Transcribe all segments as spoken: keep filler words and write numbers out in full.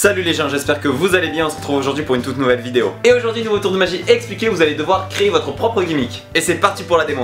Salut les gens, j'espère que vous allez bien, on se retrouve aujourd'hui pour une toute nouvelle vidéo. Et aujourd'hui, nouveau tour de magie expliqué, vous allez devoir créer votre propre gimmick. Et c'est parti pour la démo.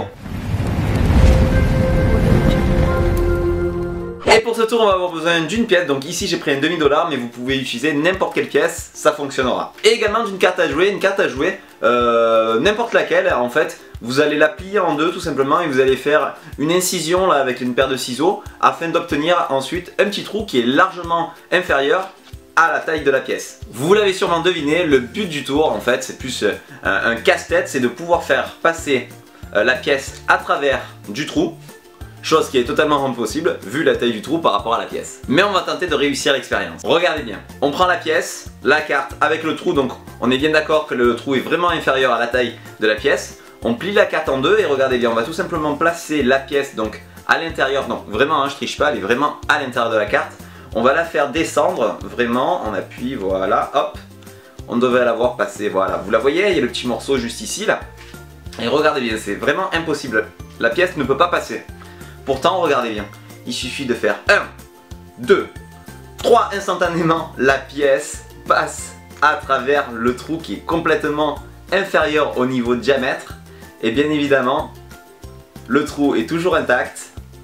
Et pour ce tour, on va avoir besoin d'une pièce, donc ici j'ai pris un demi dollar, mais vous pouvez utiliser n'importe quelle pièce, ça fonctionnera. Et également d'une carte à jouer, une carte à jouer, euh, n'importe laquelle en fait. Vous allez la plier en deux tout simplement et vous allez faire une incision là avec une paire de ciseaux afin d'obtenir ensuite un petit trou qui est largement inférieur à la taille de la pièce. Vous l'avez sûrement deviné, le but du tour en fait c'est plus un, un casse-tête, c'est de pouvoir faire passer euh, la pièce à travers du trou. Chose qui est totalement impossible vu la taille du trou par rapport à la pièce. Mais on va tenter de réussir l'expérience. Regardez bien, on prend la pièce, la carte avec le trou, donc on est bien d'accord que le trou est vraiment inférieur à la taille de la pièce. On plie la carte en deux et regardez bien, on va tout simplement placer la pièce donc à l'intérieur, donc vraiment hein, je triche pas, elle est vraiment à l'intérieur de la carte. On va la faire descendre, vraiment, on appuie, voilà, hop. On devrait la voir passer, voilà, vous la voyez, il y a le petit morceau juste ici là. Et regardez bien, c'est vraiment impossible, la pièce ne peut pas passer. Pourtant, regardez bien, il suffit de faire un, deux, trois instantanément, la pièce passe à travers le trou qui est complètement inférieur au niveau de diamètre. Et bien évidemment, le trou est toujours intact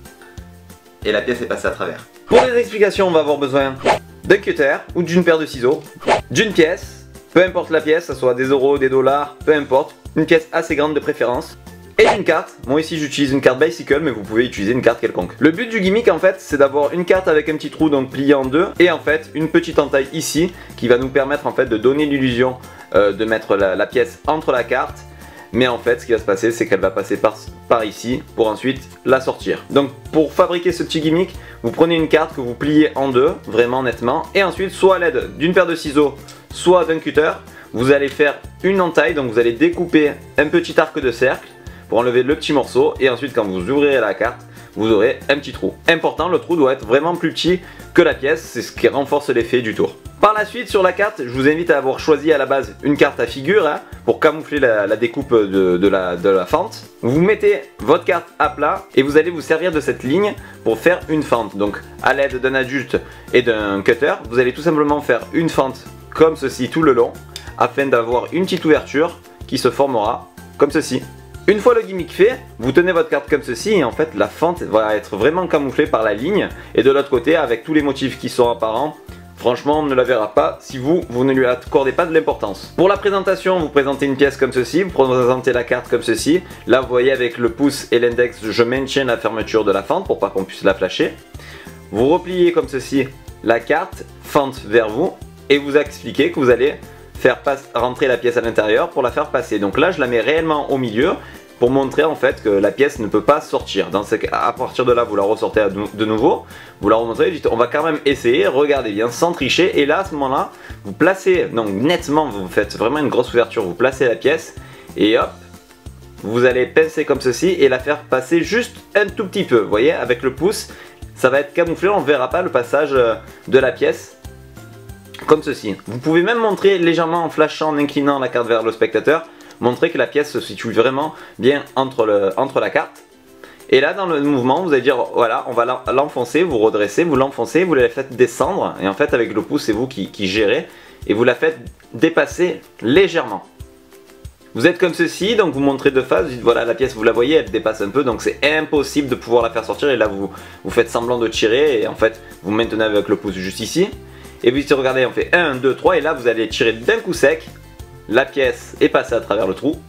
et la pièce est passée à travers. Pour les explications, on va avoir besoin d'un cutter ou d'une paire de ciseaux, d'une pièce, peu importe la pièce, ça soit des euros, des dollars, peu importe, une pièce assez grande de préférence. Et une carte, moi ici j'utilise une carte bicycle mais vous pouvez utiliser une carte quelconque. Le but du gimmick en fait c'est d'avoir une carte avec un petit trou donc plié en deux et en fait une petite entaille ici qui va nous permettre en fait de donner l'illusion euh, de mettre la, la pièce entre la carte. Mais en fait ce qui va se passer c'est qu'elle va passer par, par ici pour ensuite la sortir. Donc pour fabriquer ce petit gimmick, vous prenez une carte que vous pliez en deux, vraiment nettement. Et ensuite soit à l'aide d'une paire de ciseaux, soit d'un cutter, vous allez faire une entaille. Donc vous allez découper un petit arc de cercle pour enlever le petit morceau. Et ensuite quand vous ouvrirez la carte, vous aurez un petit trou. Important, le trou doit être vraiment plus petit que la pièce, c'est ce qui renforce l'effet du tour. Par la suite sur la carte, je vous invite à avoir choisi à la base une carte à figure hein, pour camoufler la, la découpe de, de, la, de la fente. Vous mettez votre carte à plat et vous allez vous servir de cette ligne pour faire une fente. Donc à l'aide d'un adulte et d'un cutter, vous allez tout simplement faire une fente comme ceci tout le long afin d'avoir une petite ouverture qui se formera comme ceci. Une fois le gimmick fait, vous tenez votre carte comme ceci et en fait la fente va être vraiment camouflée par la ligne. Et de l'autre côté avec tous les motifs qui sont apparents, franchement on ne la verra pas si vous, vous ne lui accordez pas de l'importance. Pour la présentation, vous présentez une pièce comme ceci, vous présentez la carte comme ceci. Là vous voyez avec le pouce et l'index, je maintiens la fermeture de la fente pour pas qu'on puisse la flasher. Vous repliez comme ceci la carte, fente vers vous et vous expliquez que vous allez faire rentrer la pièce à l'intérieur pour la faire passer. Donc là je la mets réellement au milieu pour montrer en fait que la pièce ne peut pas sortir. Dans ce... À partir de là vous la ressortez de nouveau, vous la remontrez, dites on va quand même essayer, regardez bien sans tricher et là à ce moment là vous placez, donc nettement vous faites vraiment une grosse ouverture, vous placez la pièce et hop vous allez pincer comme ceci et la faire passer juste un tout petit peu, vous voyez avec le pouce ça va être camouflé, on ne verra pas le passage de la pièce. Comme ceci. Vous pouvez même montrer légèrement en flashant, en inclinant la carte vers le spectateur, montrer que la pièce se situe vraiment bien entre, le, entre la carte. Et là dans le mouvement vous allez dire voilà on va l'enfoncer, vous redressez, vous l'enfoncez, vous la faites descendre et en fait avec le pouce c'est vous qui, qui gérez et vous la faites dépasser légèrement. Vous êtes comme ceci, donc vous montrez de face, vous dites voilà la pièce vous la voyez elle dépasse un peu donc c'est impossible de pouvoir la faire sortir et là vous, vous faites semblant de tirer et en fait vous maintenez avec le pouce juste ici. Et puis si regardez on fait un, deux, trois et là vous allez tirer d'un coup sec. La pièce est passée à travers le trou.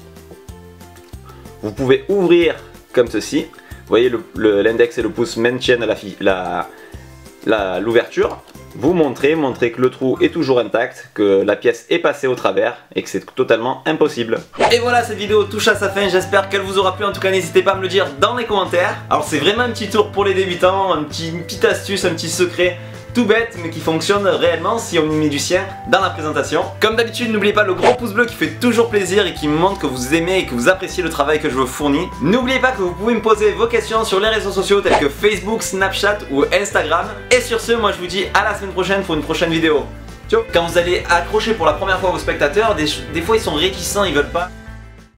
Vous pouvez ouvrir comme ceci. Vous voyez l'index et le pouce maintiennent la, la, l'ouverture. Vous montrez, montrez que le trou est toujours intact, que la pièce est passée au travers et que c'est totalement impossible. Et voilà, cette vidéo touche à sa fin, j'espère qu'elle vous aura plu. En tout cas n'hésitez pas à me le dire dans les commentaires. Alors c'est vraiment un petit tour pour les débutants, un petit, une petite astuce, un petit secret tout bête mais qui fonctionne réellement si on y met du sien dans la présentation. Comme d'habitude n'oubliez pas le gros pouce bleu qui fait toujours plaisir et qui me montre que vous aimez et que vous appréciez le travail que je vous fournis. N'oubliez pas que vous pouvez me poser vos questions sur les réseaux sociaux tels que Facebook, Snapchat ou Instagram. Et sur ce moi je vous dis à la semaine prochaine pour une prochaine vidéo. Ciao. Quand vous allez accrocher pour la première fois vos spectateurs, des, des fois ils sont réticents, ils veulent pas.